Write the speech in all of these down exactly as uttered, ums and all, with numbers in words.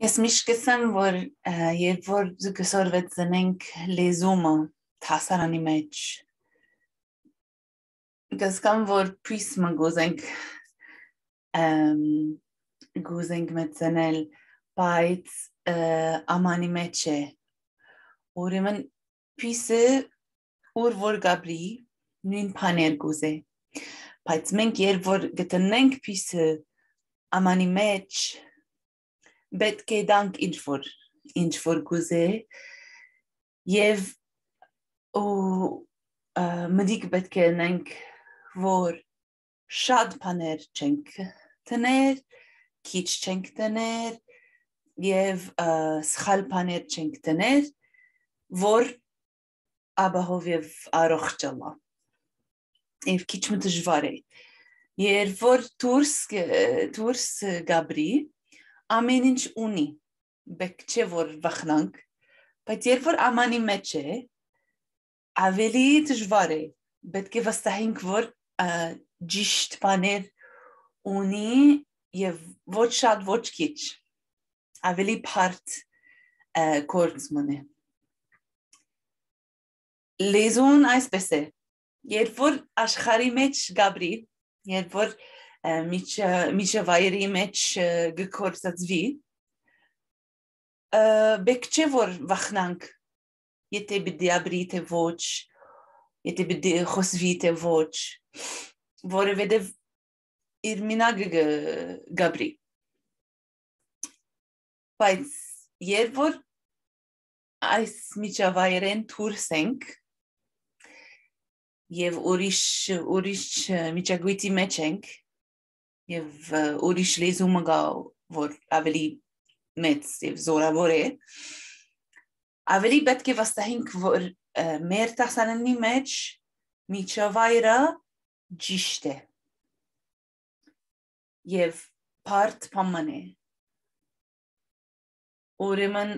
Ես միշտ կսեմ, որ ա, երբ որ կսորվեցնենք լեզումը հասարանի մեջ, կսկամ, որ պիսմը գուզենք ամ, գուզենք մեծնել, բայց ա, ամանի մեջ է, ուրեմն պիսը ուր որ գաբրի, նույն պաներ գուզե, բայց մենք երբ որ գտնենք պիսը ամանի մեջ, պետք է դանք ինչ-որ, ինչ-որ գուզե, և մդիկ պետք է նենք, որ շատ պաներ չենք տներ, քիչ չենք տներ, և սխալ պաներ չենք տներ, որ աբահով և առողջ ալա, և քիչ մը դժվար է, երբ որ դուրս գաբրի, ամեն ինչ ունի, պետք չէ որ վախնանք, բայց երբ որ ամանի մեջ է, ավելի դժվար է, պետք է վստահենք, որ ճիշտ բաներ ունի և ոչ շատ, ոչ քիչ, ավելի բարդ գործ մնե։ Լեզուն այսպես է, երբ որ աշխարհի մեջ գաբրի, երբ որ միջավայրի մեջ գործածվի, պետք չէ որ վախնանք, եթե պիտի ապրի թե ոչ, եթե պիտի խոսվի թե ոչ, որովհետև իր մենակ գաբրի, բայց երբ որ այս միջավայրեն դուրս ենք, և ուրիշ, ուրիշ միջագույթի մեջ ենք, և ուրիշ լեզումը գա, որ ավելի մեծ և զորավոր է, ավելի պետք է վստահենք, որ մեր դասարանի մեջ միջավայրը ճիշտ է, և բարդ բան է, ուրեմն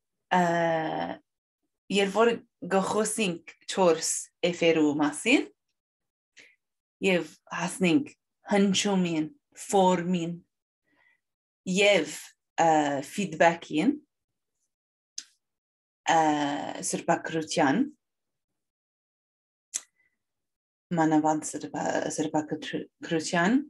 երբ որ գխոսենք չորս էֆերու մասին, և հասնենք հնչումին, ֆորմին և ֆիդբեքին, սրբակրության, մանավանդ սրբակրության,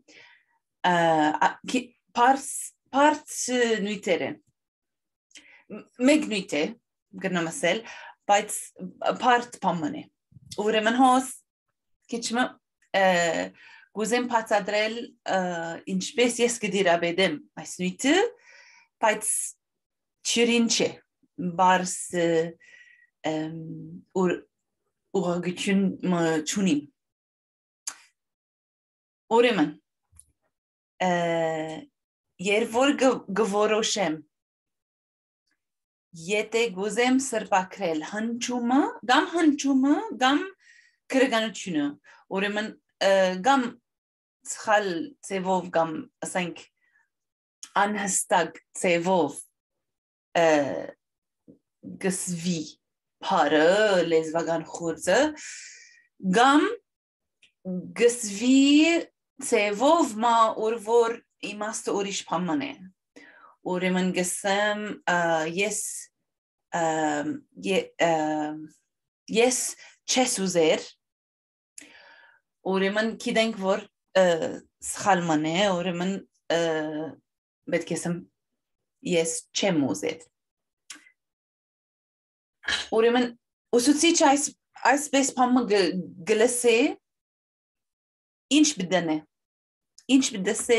բարդ նյութեր են, մեկ նյութ է, գտնեմ ասել, բայց բարդ բան է, ուրեմն հոս քիչ մը գուզեմ բացատրել ինչպես ես կդիրաբեդեմ այս նյութը, բայց չրին չէ, բարս ուղղագություն չունիմ, ուրեմն երբ որ գորոշեմ, եթե գուզեմ սրբակրել հնչումը, կամ հնչումը, կամ քրեգանությունը, ուրեմն կամ սխալ ծևով, կամ ասենք անհստակ ծևով գսվի բարը, լեզվական խուրձը, կամ գսվի ծևով, ուր որ իմաստը ուրիշ բան է, ուրեմն գսեմ ես ես չես ուզեր, ուրեմն գիտենք, որ սխալ ման է, ուրեմն պետք է ասեմ ես չեմ ուզեր, ուրեմն ուսուցիչ այսպես բանը գլսե, ինչ բդնե, ինչ բդսե,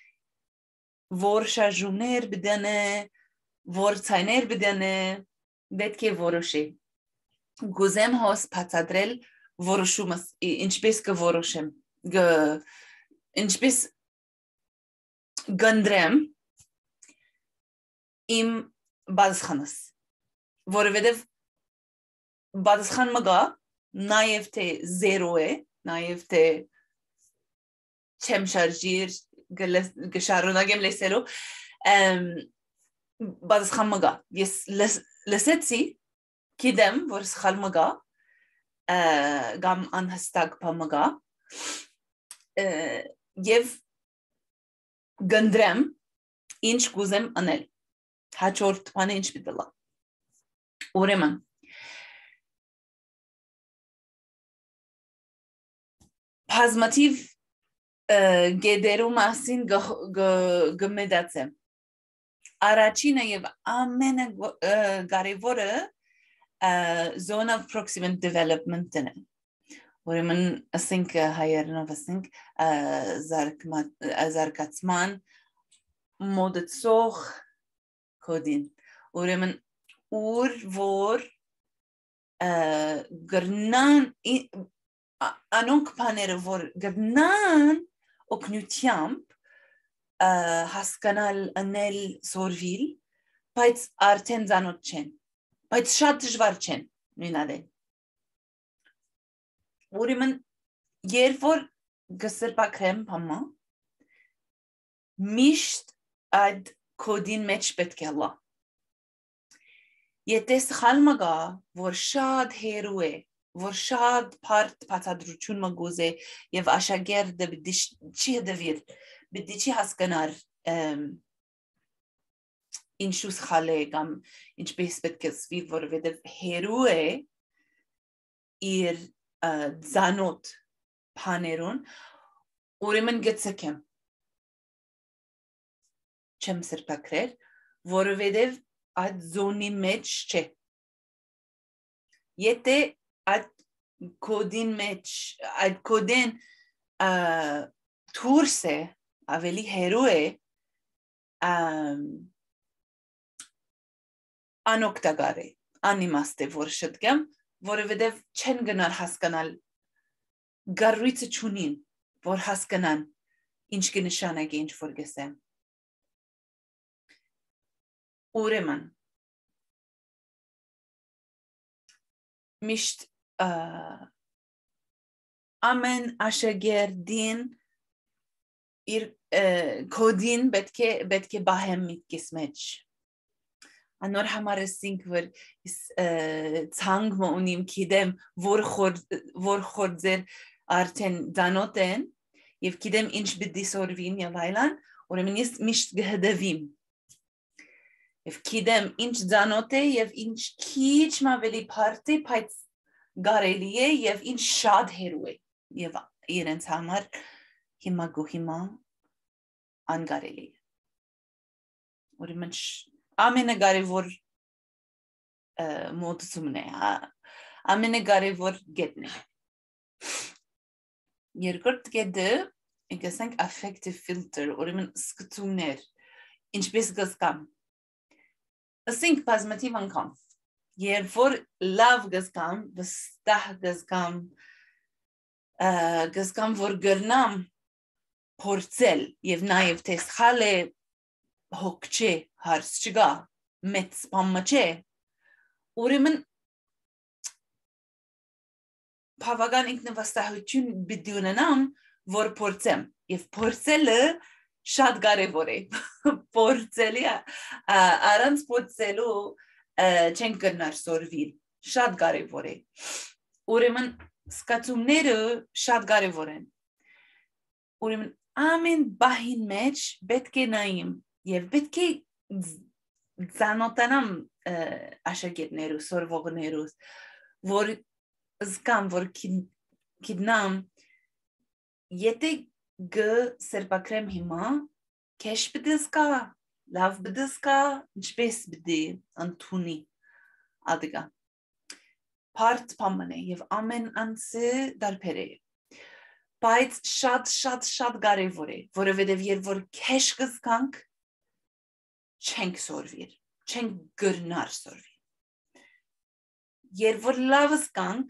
որ շարժումներ բդնե, որ ցայներ բդնե, պետք է որոշի, գուզեմ հոս բացատրել որոշումս, ինչպես կորոշեմ, ինչպես գնդրեմ իմ բարձխանս, որովհետև բարձխան մգա, նաև թե զերո է, նաև թե չեմ շարժիր, գշարունագեմ լեսելու, բարձխան մգա, ես լսեցի, գիտեմ, որ սխալ մգա, կամ անհստակ բան մգա, և գնդրեմ ինչ կուզեմ անել, հաջորդ բանը ինչ պիտի լա։ Ուրեմն բազմաթիվ գեդերու մասին գմեդացեմ։ Առաջինը եւ ամենակարևորը zone of proximate development-ն է։ Ուրեմն ասենք հայերենով ասենք զարգացման մոդեցող կոդին։ Ուրեմն ուր որ գրնան անոնք բաները որ գրնան օգնությամբ հասկանալ անել սորվիլ, բայց արդեն ծանոթ չեն, բայց շատ դժվար չեն նույնալեն։ Ուրեմն երբ որ գսրբակրեմ համա, միշտ այդ կոդին մեջ պետք է լա։ Եթե սխալ մգա, որ շատ հերու է, որ շատ բարդ բացատրություն մգուզ է և աշակերտը պիտի չի հդվիր, պիտի չի հասկանար ինչու սխալ է կամ ինչպես պետք է սվի, որովհետև հերու է իր ծանոթ բաներուն, ուրեմն գցկեմ։ Չեմ սրբակրել, որովհետև այդ զոնի մեջ չէ։ Եթե այդ կոդին մեջ, այդ կոդեն թուրս է, ավելի հերու է, անօգտակար է, անիմաստ է, որ շտկեմ, որովհետև չեն գնար հասկանալ, գառույցը չունին, որ հասկանան ինչ կնշանակի ինչ որ գսեմ։ Ուրեմն միշտ ամեն աշակերտին իր կոդին պետք է բահեմ միտքիս մեջ։ Անոր համար ասինք, որ ցանկ ունիմ գիտեմ, որ խորձեր արդեն ծանոթ են և գիտեմ ինչ պիտի սորվին և այլն, ուրեմն ես միշտ կհդվիմ։ Եվ գիտեմ ինչ ծանոթ է և ինչ քիչ ավելի բարդ է, բայց կարելի է և ինչ շատ հերու է և իրենց համար հիմա գու հիմա անկարելի է։ Ուրեմն ամենակարևոր մոտեցումն է, ամենակարևոր կետն է։ Երկրորդ կետը, ասենք affective filter, ուրեմն սկսումներ, ինչպես գսկամ։ Ասենք բազմաթիվ անգամ, երբ որ լավ գսկամ, վստահ գսկամ, գսկամ, որ գրնամ փորձել և նաև թե սխալ է հոգ չէ, հարց չկա, մեծ բան չէ, ուրեմն բավական ինքնավստահություն պիտի ունենամ, որ փորձեմ, և փորձելը շատ կարևոր է, փորձելի առանց փորձելու չենք կրնար սորվիլ, շատ կարևոր է, ուրեմն սկացումները շատ կարևոր են, ուրեմն ամեն բահին մեջ պետք է նայիմ և պետք է ծանոթանամ աշակերտներուս, սորվողներուս, որ զգամ, որ գիտնամ, եթե գսրբակրեմ հիմա, քեզ պիտի զգա, լավ պիտի զգա, ինչպես պիտի ընդունի ադգա։ Բարդ բան է և ամեն անձը տարբեր է, բայց շատ շատ շատ կարևոր է, որովհետև երբ որ քեզ կզգանք, չենք սորվիր, չենք գրնար սորվիր։ Երբ որ լավ զգանք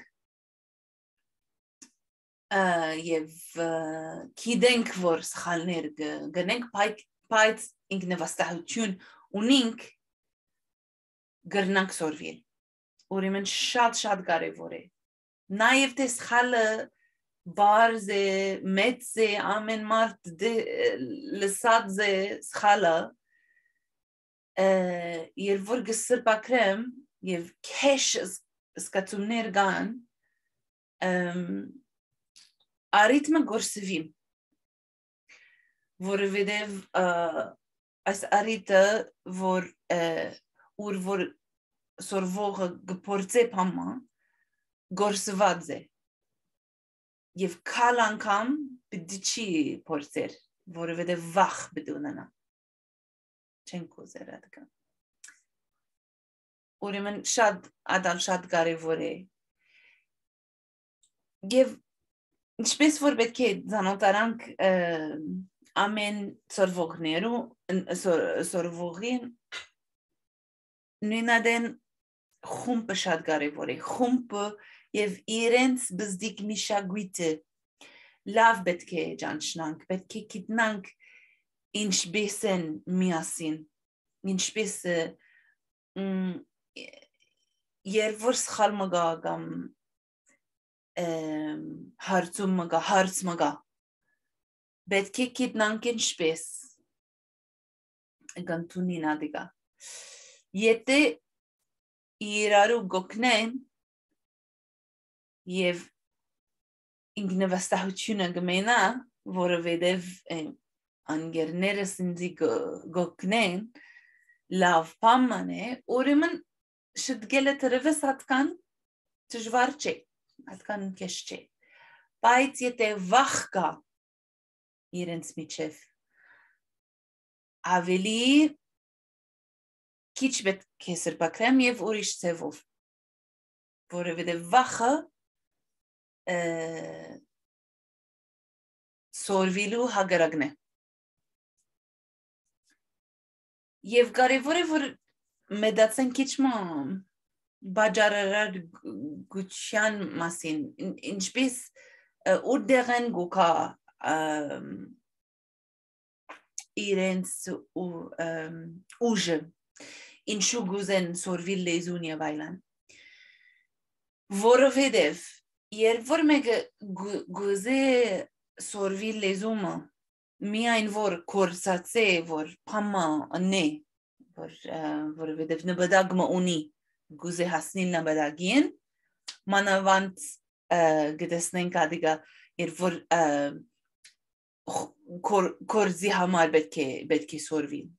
և գիտենք, որ սխալներ գնենք, բայց ինքնավստահություն ունենք, գրնանք սորվիր։ Ուրեմն շատ-շատ կարևոր է։ Նաև թե սխալը բարզ է, մեծ է, ամեն մարդ լսած է սխալը, երբ որ գսրբակրեմ և քեզ զգացումներ կան, առիթմը գործվիմ, որովհետև այս արիտը, որ ուր որ սորվողը գպործե պամա, գործված է, և կալ անգամ պիտի չի պործեր, որովհետև վախ պիտի ունենա, չենք ուզեր ատկան։ Ուրեմն շատ ադալ շատ կարևոր է։ Եվ ինչպես որ պետք է ծանոթանանք ամեն սորվողներու սորվողին նույնադեն խումբը շատ կարևոր է։ Խումբը եւ իրենց բզդիկ միշագույթը լավ պետք է ճանչնանք, պետք է գիտնանք ինչպես են միասին, ինչպես երբ որ սխալ մգա կամ հարցում մգա, հարց մգա, պետք է գիտնանք ինչպես գանտունին ադիգա։ Եթե իրարու գոքնեն և ինքնավստահությունը գմենա, որովհետև անգերներս ինձի գոքնեն, լավ պաման է, ուրեմն շտգելը թրվես ատկան դժվար չէ, ատկան կեշ չէ, բայց եթե վախ կա իրենց միջև, ավելի քիչ պետք է սրբակրեմ և ուրիշ ձևով, որովհետև վախը սորվիլու հագարակն է։ Եվ կարևոր է, որ մեդացեն քիչ բաջարարար գուչյան մասին, ինչպես ուրդեղ են գուկա իրենց ուժը, ինչու գուզեն սորվիլ լեզուն և այլն, որովհետև երբ որ մեկը գուզե սորվիլ լեզումը, միայն որ կորսացե, որ պամա ընե, որովհետև նպատակը ունի գուզե հասնել նպատակին, մանավանդ գտեսնենք ադիգա, երբ որ կորզի համար պետք է սորվին։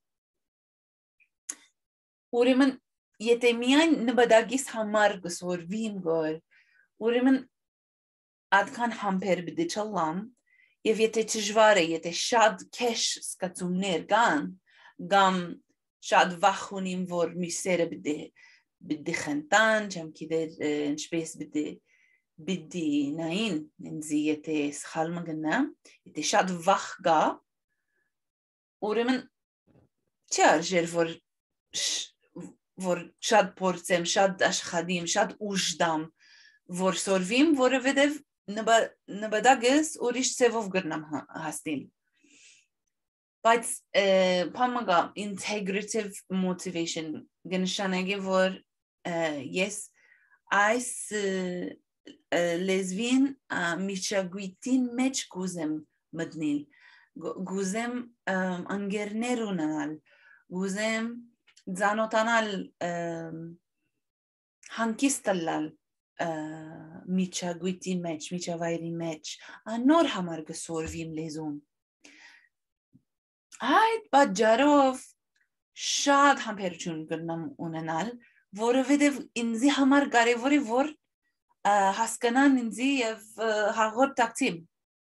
Ուրեմն, եթե միայն նպատակիս համար կսորվին գոր, ուրեմն ադքան համբեր պիտի չլամ, և եթե դժվար է, եթե շատ քեշ սկացումներ կան, կամ շատ վախ ունիմ, որ մյուսերը պիտի խնդան, չեմ գիտեր ինչպես պիտի նային ինձի, եթե սխալ մգնամ, եթե շատ վախ կա, ուրեմն չի արժեր, որ շատ փորձեմ, շատ աշխատիմ, շատ ուժ դամ, որ սորվիմ, որովհետև նպատակս ուրիշ ձևով կրնամ հասնել։ Բայց պամագա integrative motivation գնշանագի, որ ես այս լեզվին միջագույթին մեջ գուզեմ մտնել, գուզեմ անգերներ ունենալ, գուզեմ ծանոթանալ հանգիստ լալ միջագույթի մեջ, միջավայրի մեջ, անոր համար կսորվիմ լեզուն։ Այդ պատճառով շատ համբերություն կրնամ ունենալ, որովհետև ինձի համար կարևոր է, որ հասկանան ինձի և հաղորդակցիմ։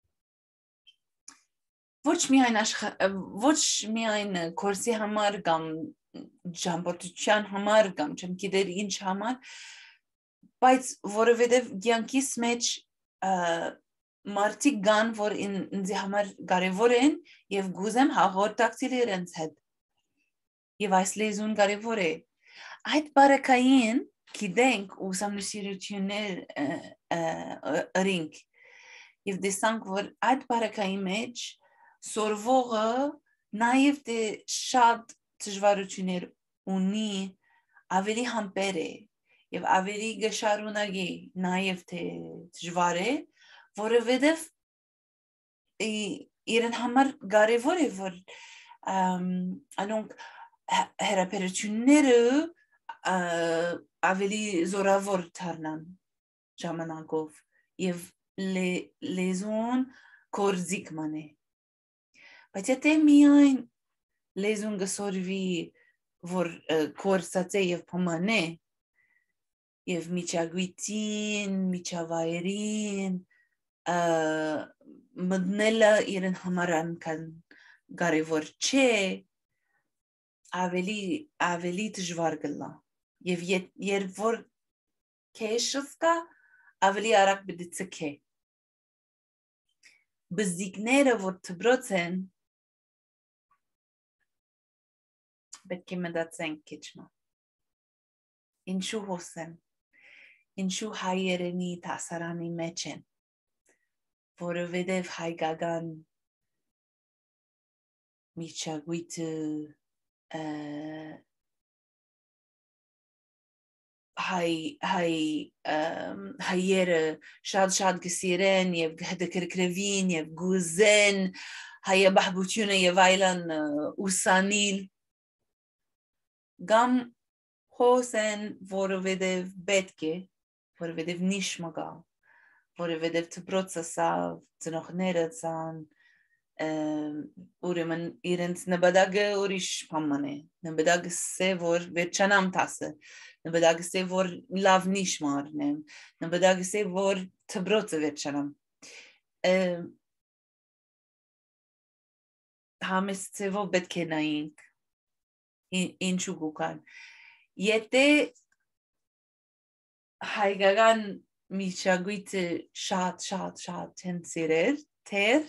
Ոչ միայն կորսի համար կամ ճամփորդության համար կամ չեմ գիտեր ինչ համար, բայց որովհետև կյանքիս մեջ մարդիկ կան, որ ինձի համար կարևոր են և գուզեմ հաղորդակցել իրենց հետ։ Եվ այս լեզուն կարևոր է։ Այդ բարակային գիտենք ուսումնասիրություններ ըրինք և տեսանք, որ այդ բարակայի մեջ սորվողը նաև թե շատ դժվարություններ ունի, ավելի համբեր է և ավելի գշարունակի նաև թե դժվար է, որովհետև իրեն համար կարևոր է, որ անոնք հրապարությունները ավելի զորավոր դառնան ժամանակով և լեզուն կորզիկ մնե։ Բայց եթե միայն լեզուն գսորվի, որ կորսած է և պոմանը, և միջագույտին, միջավայրին, մդնելը իրեն համար անքան կարևոր չէ, ավելի, ավելի դժվար գլա, և երբ որ քեշս կա, ավելի արագ բդի ծկե։ Բզիկները, որ թբրոց են, պետք է մտածենք քիչմա։ Ինչու հոսեն, ինչու հայերենի դասարանի մեջ են, որովհետև հայկական միջագույթը հայ հայ հայերը շատ-շատ գսիրեն և հետաքրքրվին և գուզեն հայաբահբությունը և այլն ուսանիլ Գամ հոսեն, որովհետև պետք է, որովհետև նիշմը կա, որովհետև դպրոցը սավ, ծնողները ցան, ուրեմն իրենց նպատակը ուրիշ բան է, նպատակը է, որ վերջանամ տասը, նպատակը է, որ լավ նիշմ առնեմ, նպատակը է, որ դպրոցը վերջանամ։ Համես ծևով պետք է նայինք ինչու գուկան։ Եթե հայկական միջագույթը շատ շատ շատ են սիրել, թեր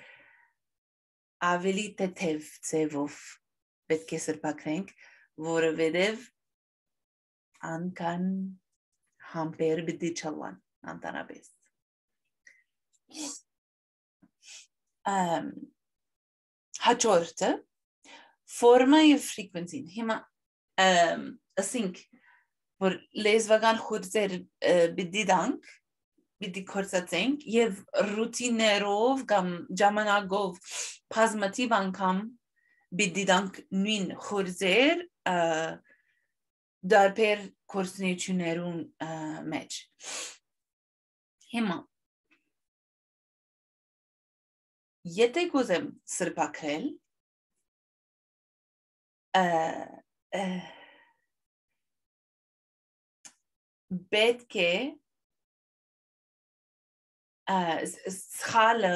ավելի թեթև ծևով պետք է սրբակրենք, որովհետև անքան համբեր պիտի չլան անտանապես։ Հաջորդը Forma և frequency-ն, հիմա ասինք, որ լեզվական խուրձեր պիտի դանք, պիտի կործածենք և ռուտիներով կամ ժամանակով բազմաթիվ անգամ պիտի դանք նույն խուրձեր դարբեր գործունեություններուն մեջ։ Հիմա, եթե կուզեմ սրբակրել, պետք է սխալը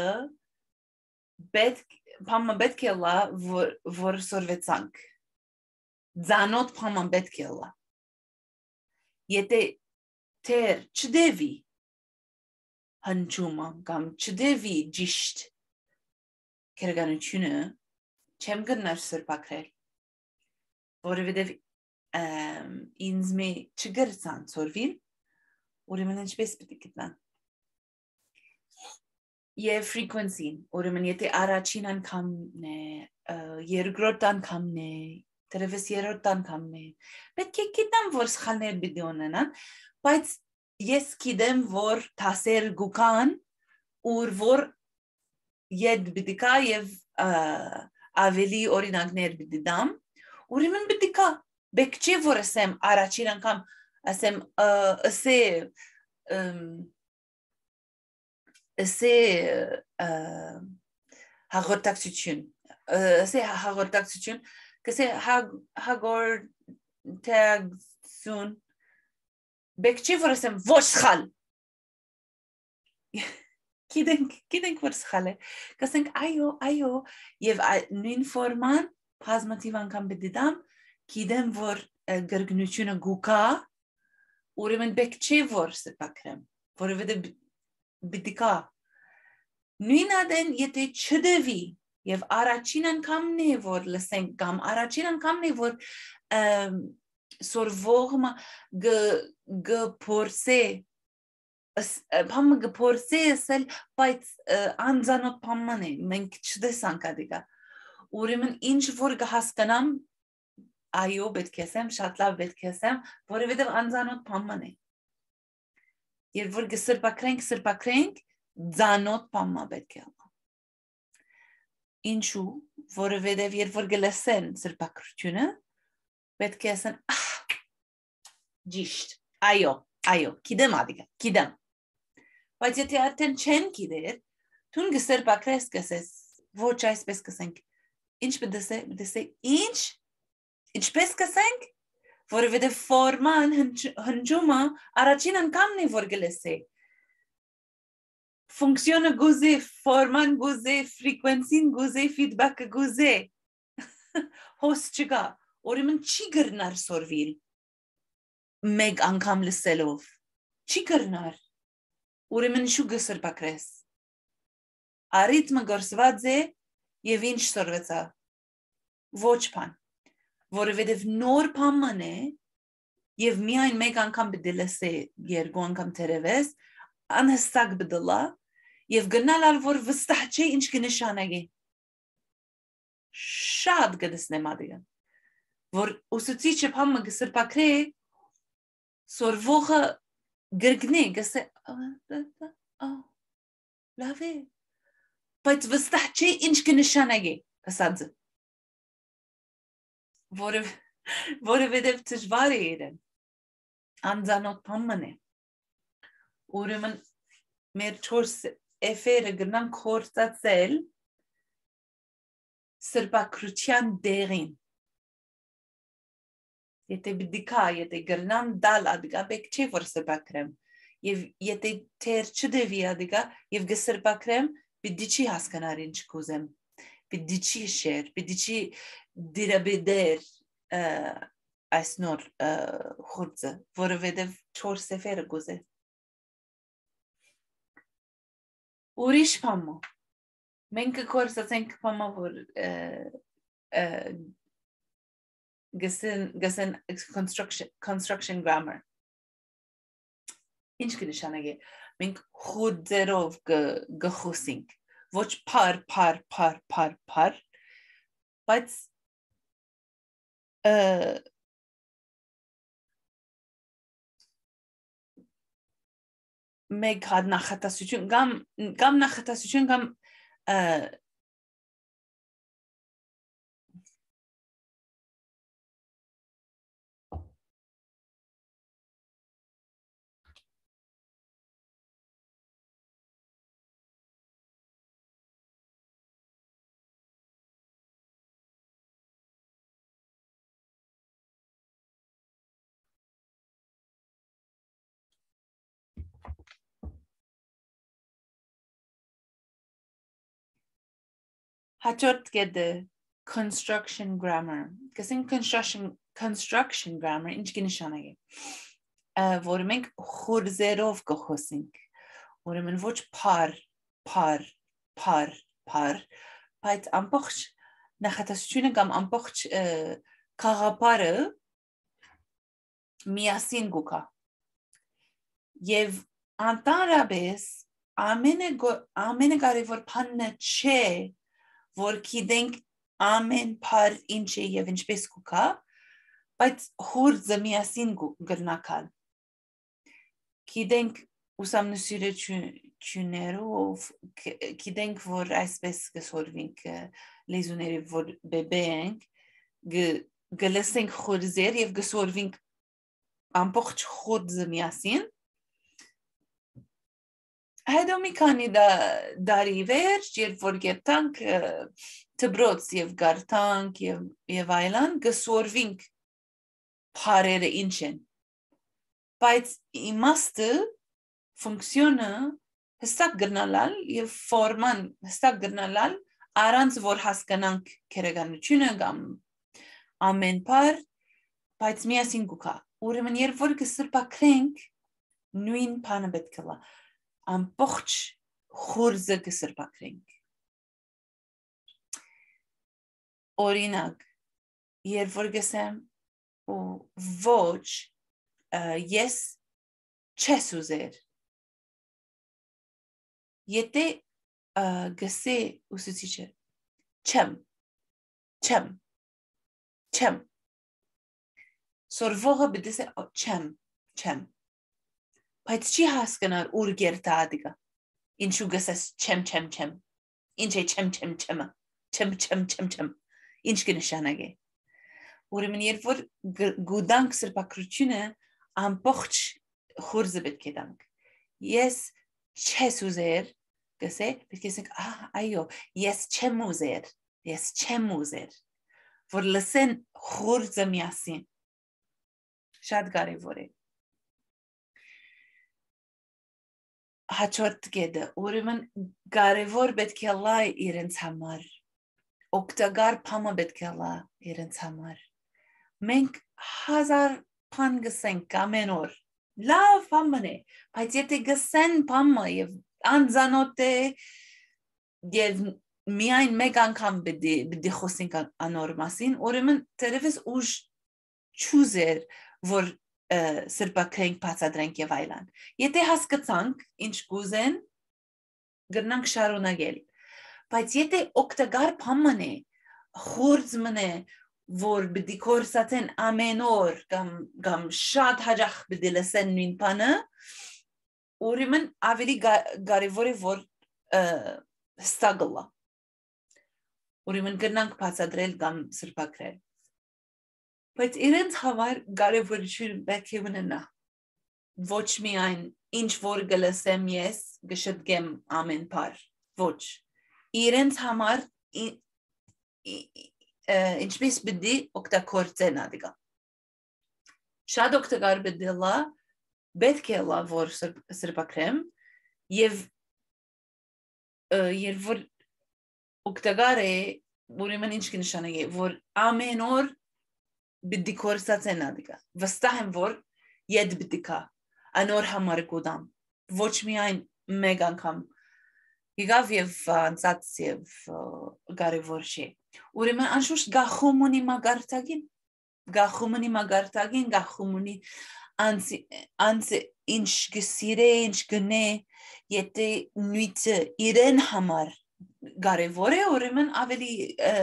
պամը պետք է լա, որ սորվեցանք, ձանոտ պամը պետք է լա, եթե թեր չդևի հնչումը կամ չդևի ճիշտ կերգանությունը, չեմ գնար սրբակրել, որովհետև ինձ մի չգրցան սորվիլ, ուրեմն ինչպես պիտի գտնան։ Եվ frequency-ն, ուրեմն եթե առաջին անգամն է, երկրորդ անգամն է, դեռևս երրորդ անգամն է, պետք է գիտեմ, որ սխալներ պիտի ունենան, բայց ես գիտեմ, որ դասեր գուկան, ուր որ ետ պիտի կա և ավելի օրինակներ պիտի դամ, ուրեմն պիտի կա, բեք չէ, որ ասեմ առաջին անգամ, ասեմ ասե ասե հաղորդակցություն, ասե հաղորդակցություն, կսե հաղորդակցություն, բեք չէ, որ ասեմ ոչ սխալ, գիտենք, որ սխալ է, կսենք այո, այո, և նույն ֆորման բազմաթիվ անգամ պիտի դամ, գիտեմ, որ գրգնությունը գուկա, ուրեմն պետք չէ, որ սրբակրեմ, որովհետև պիտի կա։ Նույն ադեն, եթե չդևի, և առաջին անգամն է, որ լսենք, կամ առաջին անգամն է, որ սորվողը գփորձե, պամը գփորձե ասել, բայց անձանոտ պաման է, մենք չտեսանք ադիկա, ուրեմն ինչ որ կհասկանամ, այո պետք է ասեմ, շատ լավ պետք է ասեմ, որովհետև անձանոտ պաման է։ Երբ որ կսրբակրենք, սրբակրենք, ձանոտ պամա պետք է ալա։ Ինչու, որովհետև երբ որ կլսեն սրբակրությունը, պետք է ասեն, ճիշտ, այո, այո, գիտեմ ադիկա, գիտեմ։ Բայց եթե արդեն չեն գիտեր, դուն կսրբակրես կսես, ոչ այսպես կսենք, ինչ բդսե, բդսե, ինչ, ինչպես կսենք, որովհետև ֆորման հնջումը առաջին անգամն է, որ գլսե։ Ֆունկցիոնը գուզե, ֆորման գուզե, ֆրիկվենսին գուզե, ֆիդբաքը գուզե։ Հոս չկա, ուրեմն չի գրնար սորվիլ մեկ անգամ լսելով։ Չի գրնար։ Ուրեմն շու գսրբակրես։ Արիթմը գործված է և ինչ սորվեցա։ Ոչ բան, որովհետև նոր բան է և միայն մեկ անգամ պիտի լսե երկու անգամ թերևս, անհստակ պիտի լա և գնալ ալ որ վստահ չէ ինչ կնշանակի։ Շատ կտեսնեմ ադիգան, որ ուսուցիչը բանը կսրբակրե, սորվողը գրգնի, գսե, լավ է, բայց վստահ չէ ինչ կնշանակի, ասածը, որովհետև դժվար է իրեն, անձանոտ բան է, ուրեմն մեր չորս էֆերը գնան կործածել սրբակրության դեղին, եթե բդիկա, եթե գրնամ դալ ադգա, բեք չէ որ սրբակրեմ, և եթե թեր չդևի ադգա, և գսրբակրեմ, բիդի չի հասկանար ինչ կուզեմ, բիդի չի շեր, բիդի չի դիրաբիդեր այս նոր խուրձը, որովհետև չոր սեֆերը կուզե։ Ուրիշ պամո, մենք կորսացենք պամո, որ գսեն construction grammar։ Ինչ կնշանակի, մենք խուրձերով գխուսինք, ոչ պար, պար, պար, պար, պար, բայց մեկ հատ նախատասություն, կամ նախատասություն, կամ հաջորդ կետը construction grammar, կսենք construction grammar, ինչ կնշանակի, որ մենք խուրձերով կխոսենք, ուրեմն ոչ պար, պար, պար, պար, բայց ամբողջ նախատասությունը կամ ամբողջ կաղապարը միասին գուկա, և անտարաբես ամենը կարևոր բանը չէ, որ գիտենք ամեն բառ ինչ է և ինչպես կուքա, բայց խուրձը միասին գրնակալ։ Գիտենք ուսումնասիրություններով, գիտենք, որ այսպես կսորվենք լեզուների, որ բեբե ենք, գլսենք խուրձեր և գսորվենք ամբողջ խուրձը միասին, հետո մի քանի դարի վերջ, երբ որ գտանք դպրոց և գարտանք և այլն, կսորվենք բառերը ինչ են, բայց իմաստը, ֆունկցիոնը հստակ գրնալալ և ֆորման հստակ գրնալալ, առանց որ հասկանանք քերականությունը կամ ամեն բառ, բայց միասին գուքա, ուրեմն երբ որ կսրբակրենք, նույն բանը պետք է լա, ամբողջ խուրձը կսրբակրենք։ Օրինակ, երբ որ գսեմ ոչ, ես չես ուզեր, եթե գսե ուսուցիչը, չեմ, չեմ, չեմ, սորվողը բդսե չեմ, չեմ, բայց չի հասկանար ուր գերտա ադիգա, ինչու գսես չեմ, չեմ, չեմ, ինչ է չեմ, չեմ, չեմը, չեմ, չեմ, չեմ, չեմ, ինչ կնշանագ է, ուրեմն երբ որ գուդանք սրբակրությունը ամբողջ խուրձը պետք է դանք, ես չես ուզեր, գսե, պետք է ասենք, այո, ես չեմ ուզեր, ես չեմ ուզեր, որ լսեն խորձը միասին, շատ կարևոր է, հաջորդ կետը, ուրեմն կարևոր պետք է լա իրենց համար, օգտակար բանը պետք է լա իրենց համար, մենք հազար բան գսենք ամեն օր, լավ բան է, բայց եթե գսեն բանը և անձանոտ է և միայն մեկ անգամ պիտի խոսենք անոր մասին, ուրեմն թերևս ուժ չուզեր, որ սրբակրենք, բացատրենք և այլն։ Եթե հասկացանք, ինչ կուզեն, կգնանք շարունակել։ Բայց եթե օգտակար բան է, խորձ մնե, որ պիտի կորսացեն ամեն օր կամ շատ հաճախ պիտի լսեն նույն բանը, ուրեմն ավելի կարևոր է, որ հստակ լա։ Ուրեմն կգնանք բացատրել կամ սրբակրել։ Բայց իրենց համար կարևորություն պետք է ունենա։ Ոչ միայն ինչ որ կլսեմ ես, կշտկեմ ամեն բար, ոչ։ Իրենց համար ինչպես պիտի օգտագործեն ադիգա։ Շատ օգտակար պիտի լա, պետք է լա, որ սրբակրեմ և երբ որ օգտակար է, ուրեմն ինչ կնշանակի, որ ամեն օր պիտի կորսացեն ադիգա։ Վստահ եմ, որ ետ պիտի կա, անոր համար կուտամ, ոչ միայն մեկ անգամ եկավ և անցած և կարևոր չէ։ Ուրեմն անշուշտ գախում ունի մագարտագին, գախում ունի մագարտագին, գախում ունի անձը ինչ գսիրե, ինչ գնե, եթե նույթը իրեն համար կարևոր է, ուրեմն ավելի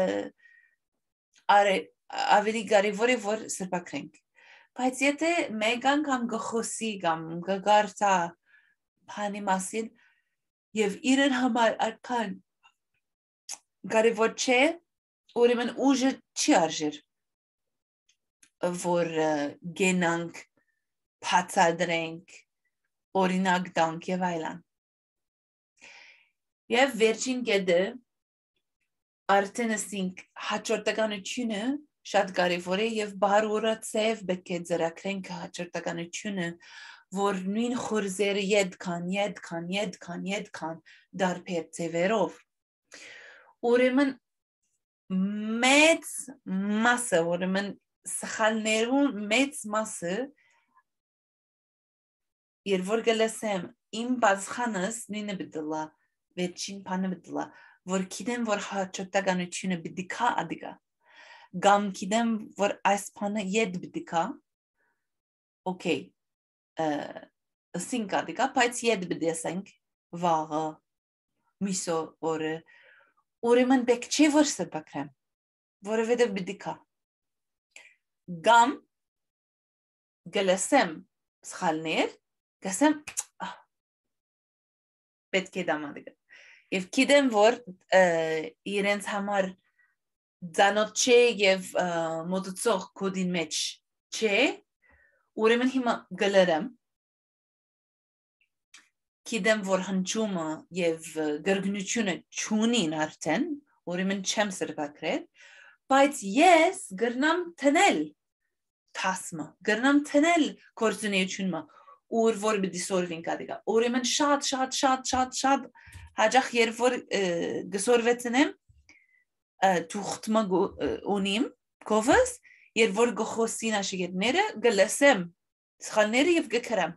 ավելի կարևոր է, որ սրբակրենք։ Բայց եթե մեկ անգամ գխոսի կամ գգարտա բանի մասին և իրեն համար այդքան կարևոր չէ, ուրեմն ուժը չի արժեր, որ գենանք, բացատրենք, օրինակ տանք և այլն։ Եվ վերջին կետը արդեն ասենք հաջորդականությունը շատ կարևոր է և բարուրացև պետք է ծրագրենք հաջորդականությունը, որ նույն խորձերը ետքան, ետքան, ետքան, ետքան դարբեր ձևերով։ Ուրեմն մեծ մասը, ուրեմն սխալներուն մեծ մասը, երբ որ կլսեմ իմ բազխանս նույնը պիտի լա, վերջին բանը պիտի լա, որ գիտեմ, որ հաջորդականությունը պիտի կա ադիգա, կամ գիտեմ, որ այս բանը ետ պիտի կա, օքեյ, ասենք ադիգա, բայց ետ պիտի ասենք վաղը, միսո օրը, ուրեմն պետք չէ որ սրբակրեմ, որովհետև պիտի կա։ Կամ գլսեմ սխալներ, գսեմ պետք է դամադիգա։ Եվ գիտեմ, որ իրենց համար ձանոտ չէ և մոտեցող կոդին մեջ չէ, ուրեմն հիմա գլրեմ, գիտեմ, որ հնչումը և գրգնությունը չունին արդեն, ուրեմն չեմ սրբակրել, բայց ես գրնամ թնել թասմը, գրնամ թնել կործունեությունը, ուր որ պիտի սորվինք ադիգա։ Ուրեմն շատ, շատ, շատ, շատ, շատ հաճախ երբ որ գսորվեցնեմ թուղթմը ունիմ կովս, երբ որ գխոսին աշիգետները, գլսեմ սխալները և գքրեմ։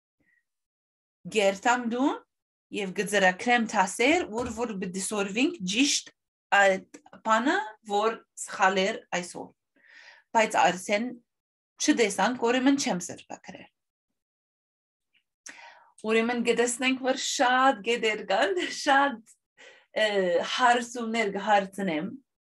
Գերտամ դուն և գծրակրեմ թասեր, ուր որ պիտի սորվինք ճիշտ այդ բանը, որ սխալեր այսօր։ Բայց արդեն չտեսանք, ուրեմն չեմ սրբակրել։ Ուրեմն գտեսնենք, որ շատ գետեր կան, շատ հարցումներ կհարցնեմ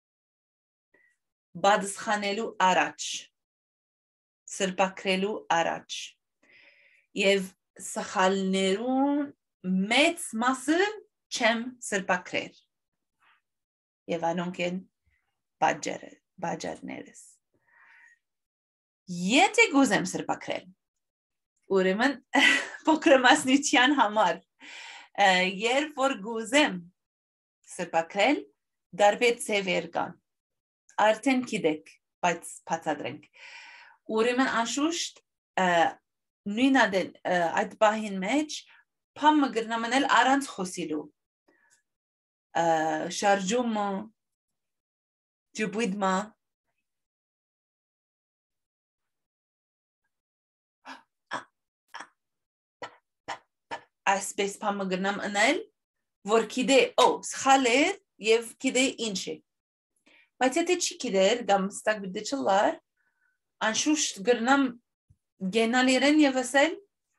պատասխանելու առաջ, սրբակրելու առաջ։ Եվ սխալներուն մեծ մասը չեմ սրբակրել։ Եվ անոնք են բաջարներս։ Եթե գուզեմ սրբակրել, ուրեմն փոքրամասնության համար, երբ որ գուզեմ սրբակրել, դարբեր ծևեր կան, արդեն գիտեք, բայց բացատրենք։ Ուրեմն անշուշտ նույնադեն այդ բահին մեջ փամը գրնամնել առանց խոսիլու, շարժումը, ջբույդմա, այսպես փամը գրնամ ընել, որ գիտե, օ, սխալ էր և գիտե ինչ է։ Բայց եթե չի գիտեր, կամ ստակ բիդե չլար, անշուշտ գրնամ գենալ իրեն և ասել,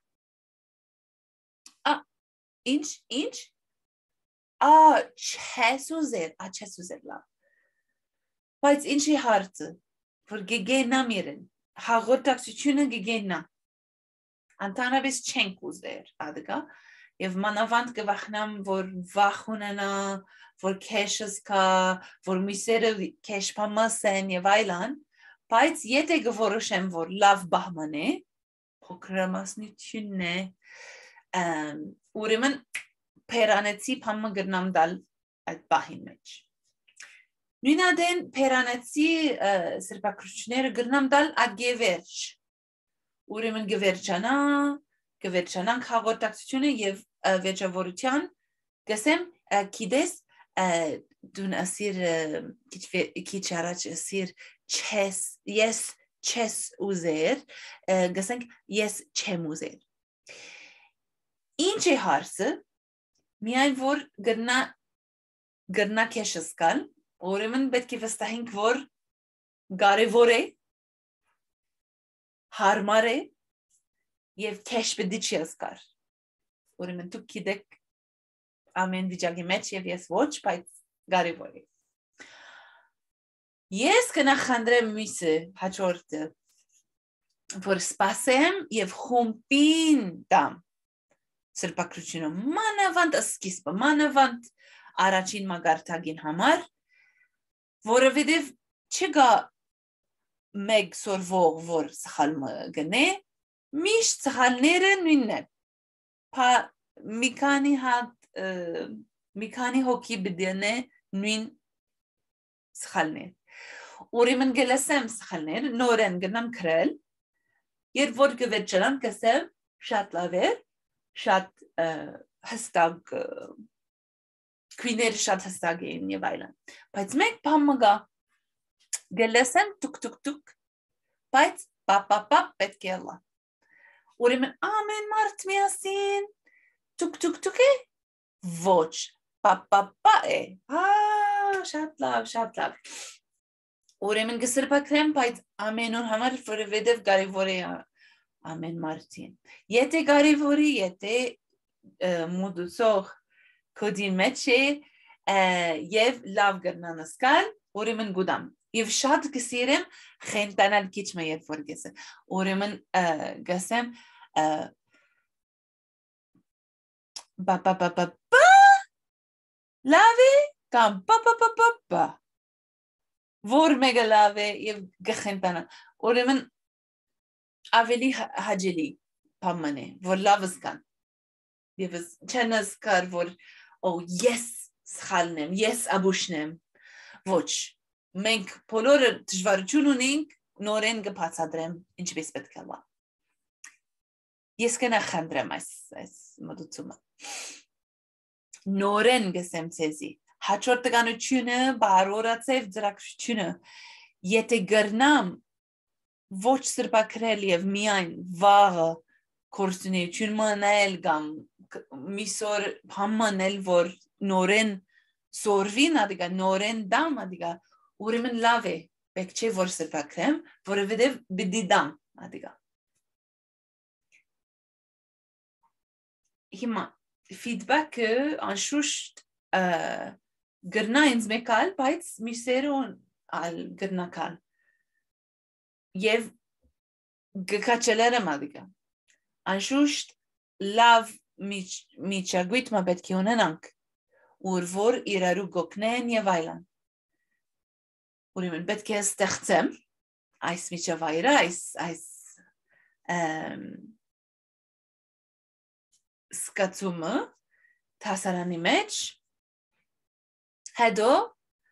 ա, ինչ, ինչ, ա, չես ուզեր, ա, չես ուզեր լավ։ Բայց ինչ է հարցը, որ գգենամ իրեն, հաղորդակցությունը գգենա, անտանավես չենք ուզեր, ադգա, և մանավանդ կվախնամ, որ վախ ունենա, որ քեշս կա, որ միսերը քեշ պամասեն և այլան, բայց եթե գվորոշեմ, որ լավ բահման է, փոքրամասնությունն է, ուրեմն պերանեցի պամը գրնամ դալ այդ բահին մեջ։ Նույնադեն պերանեցի սրբակրությունները գրնամ դալ այդ գևերջ, ուրեմն գվերջանա, գվերջանանք հաղորդակցությունը և վերջավորության գսեմ գիտես դուն ասիր քիչ առաջ ասիր չես ես չես ուզեր գսենք ես չեմ ուզեր ինչ է հարցը միայն որ գրնա գրնա քեշս կան ուրեմն պետք է վստահենք որ կարևոր է հարմար է և քեշ պետք չի ասկար ուրեմն դուք գիտեք ամեն վիճակի մեջ և ես ոչ, բայց կարևոր է։ Ես կնախանդրեմ մյուսը հաջորդը, որ սպասեմ և խումբին տամ սրբակրությունը, մանավանդ սկիզբը, մանավանդ առաջին մագարտագին համար, որովհետև չկա մեկ սորվող, որ սխալ գնե, միշտ սխալները նույնն է, մի քանի հատ մի քանի հոգի բդենե նույն սխալներ։ Ուրեմն գլսեմ սխալներ, նորեն գնամ քրել, երբ որ գվերջանամ գսեմ շատ լավ էր, շատ հստակ քույները շատ հստակ էին և այլն։ Բայց մեկ բան մգա, գլսեմ տուկ տուկ տուկ, բայց պապապապ պետք է լա։ Ուրեմն ամեն մարդ միասին տուկ տուկ տուկ է, ոչ, պապապա է, շատ լավ, շատ լավ, ուրեմն գսրբակրեմ, բայց ամեն օր համար, որովհետև կարևոր է ամեն մարդին, եթե կարևոր է, եթե մուդուցող կոդին մեջ է և լավ գրնան ասկալ, ուրեմն գուդամ, և շատ գսիրեմ խենտանալ քիչ մը երբ որ գսեմ, ուրեմն գսեմ Ba-ba-ba-ba-ba, լավ է, կամ ba-ba-ba-ba-ba, որ մեկը լավ է և գխենտանա, ուրեմն ավելի հաջելի պաման է, որ լավ ասկան, և չեն ասկար, որ ես սխալն եմ, ես աբուշն եմ, ոչ, մենք բոլորը դժվարություն ունենք, նորեն գբացադրեմ, ինչպես պետք է լա։ Ես կնախանդրեմ այս մոտուցումը։ Նորեն գսեմ ցեզի, հաջորդ տգանությունը, բարորացև ծրագրությունը, եթե գրնամ ոչ սրբակրել և միայն վաղը կորսունեություն մանել կամ միսոր համանել, որ նորեն սորվին, ադիգա նորեն դամ, ադիգա ուրեմն լավ է, պետք չէ որ սրբակրեմ, որովհետև բիդի դամ, ադիգա։ Հիմա ֆիդբաքը անշուշտ գրնա ինձ մեկալ, բայց միսերուն ալ գրնակալ և գկաչելերը մադիգա։ Անշուշտ լավ միջագույթ մա պետք է ունենանք, ուր որ իրարու գոքնեն և այլան։ Ուրեմն պետք է ստեղծեմ այս միջավայրը, այս սկացումը թասարանի մեջ, հետո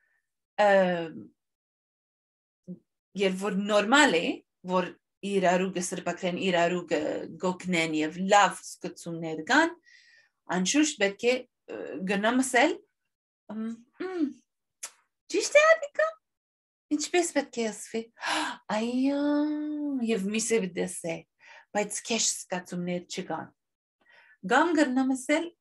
երբ որ նորմալ է, որ իրարու կսրբակրեն, իրարու կգոքնեն և լավ սկացումներ կան, անշուշտ պետք է գնամ ասել, ճիշտ է ադիկա, ինչպես պետք է ասվի, այո, և միսը վդես է, բայց կեշ սկացումներ չկան։ Գամ գնամ ասել,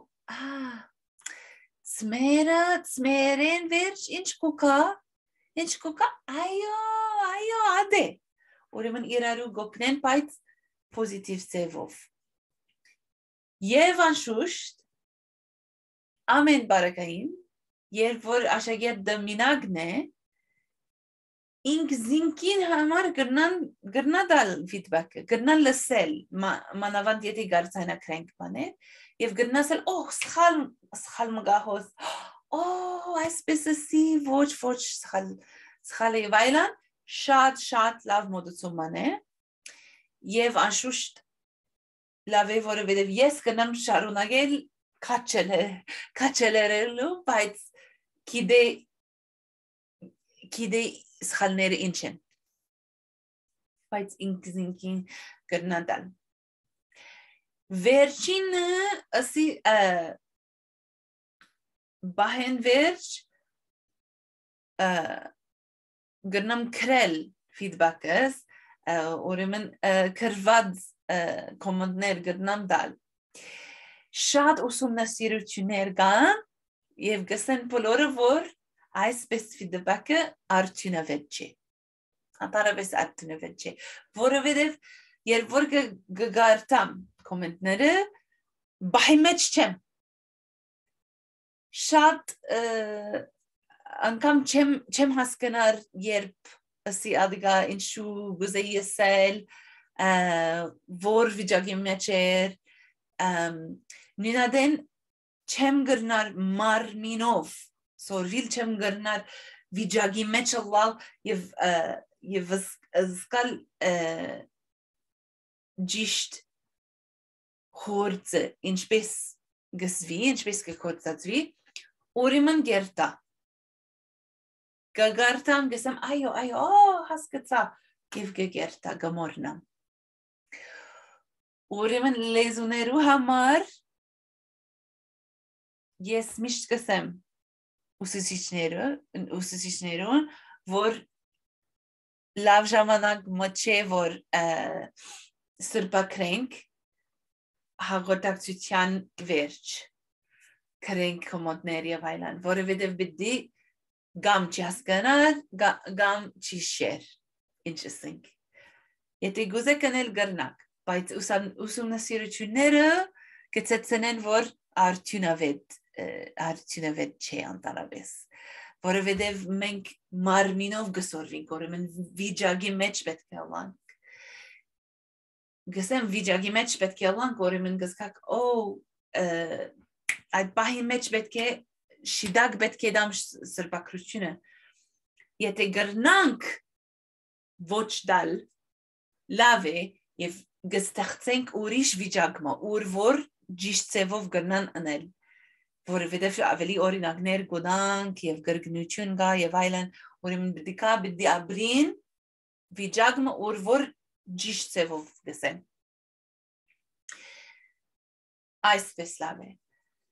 ծմերը, ծմերեն վերջ, ինչ կուկա, ինչ կուկա, այո, այո, ադե, ուրեմն իրարու գոքնեն, բայց պոզիտիվ ձևով։ Եվ անշուշտ, ամեն բարակային, երբ որ աշակերտը մինագն է, ինք զինքին համար գրնա դալ ֆիդբակը, գրնա լսել, մանավանդ եթե գարցայնակրենք բաներ, և գրնա ասել, օ, սխալ մգահոս, օ, այսպես ասի, ոչ, ոչ, սխալ է, վայլան, շատ, շատ լավ մոդուցում է, և անշուշտ լավ է, որովհետև ես կնամ շարունակել քաչելերելու, բայց գիտե սխալները ինչ են, բայց ինք զինքին գրնա դալ։ Վերջինը ասի բահեն վերջ գրնամ կրել ֆիդբակս, ուրեմն կրված կոմանդներ գրնամ դալ։ Շատ ուսումնասիրություններ կան և գսեն բոլորը, որ այսպես ֆիդբակը արդյունավետ չէ, անտարավես արդյունավետ չէ, որովհետև երբ որ կգարտամ կոմենտները, բահի մեջ չեմ, շատ անգամ չեմ հասկնար, երբ ասի ադիգա ինչու գուզեի ասել, որ վիճակի մեջ էր, նույնադեն չեմ գրնար մարմինով, սորվիլ չեմ գրնար վիճակի մեջ ըլլալ և զգալ ճիշտ խորձը, ինչպես գսվի, ինչպես կխորձացվի, ուրեմն գերտա։ Կգարտամ, գսեմ, այո, այո, հասկացա, և կգերտա, գմորնամ։ Ուրեմն լեզուներու համար ես միշտ կսեմ ուսուցիչներուն, որ լավ ժամանակ մոչե, որ սրբակրենք հաղորդակցության վերջ, կրենք կոմոդներ և այլան, որովհետև բիդի գամ չհասկանար, գամ չիշեր, ինչ ասենք։ Եթե գուզեք անել գրնակ, բայց ուսումնասիրությունները կցեցնեն, որ արդյունավետ արդյունավետ չէ անտարավես, որովհետև մենք մարմինով գսորվենք, ուրեմն վիճակի մեջ պետք է ըլլանք։ Գսեմ վիճակի մեջ պետք է ըլլանք, ուրեմն գսկակ, օ, այդ բահի մեջ պետք է շիդակ պետք է դամ սրբակրությունը։ Եթե գրնանք ոչ դալ, լավ է և գստեղծենք ուրիշ վիճակմա, ուր որ ճիշտ ձևով գրնան անել, որովհետև ավելի օրինակներ գոնանք և գրգնություն կա և այլն, ուրեմն պիտի կա պիտի ապրին վիճակը, ուր որ ճիշտ ձևով գսեն։ Այսպես լավ է։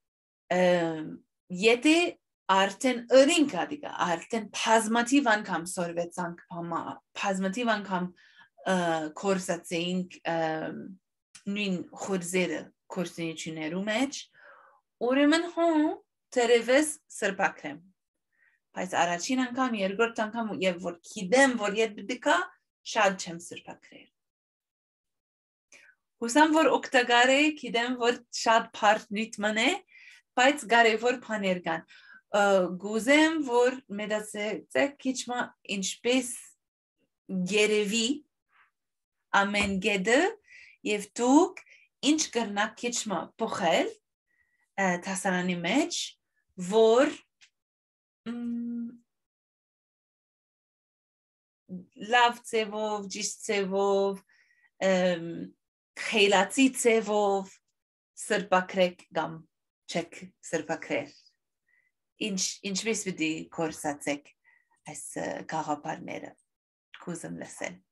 Եթե արդեն ըրինք ադիկա, արդեն բազմաթիվ անգամ սորվեցանք, բազմաթիվ անգամ կորսացեինք նույն խորձերը կորսնություններու մեջ, ուրեմն հոն թերևս սրբակրեմ, բայց առաջին անգամ, երկրորդ անգամ և որ գիտեմ, որ ետ պիտի կա, շատ չեմ սրբակրել։ Հուսամ, որ օգտակար է, գիտեմ, որ շատ բարդ նյութ է, բայց կարևոր բաներ կան։ Գուզեմ, որ մտածեք քիչ ինչպես երևի ամեն գետը և դուք ինչ կրնաք քիչ փոխել դասարանի մեջ, որ լավ ձևով, ճիշտ ձևով, խելացի ձևով սրբակրեք կամ չեք սրբակրել։ Ինչպես պիտի կորսացեք։ այս գաղափարները կուզեմ լսել։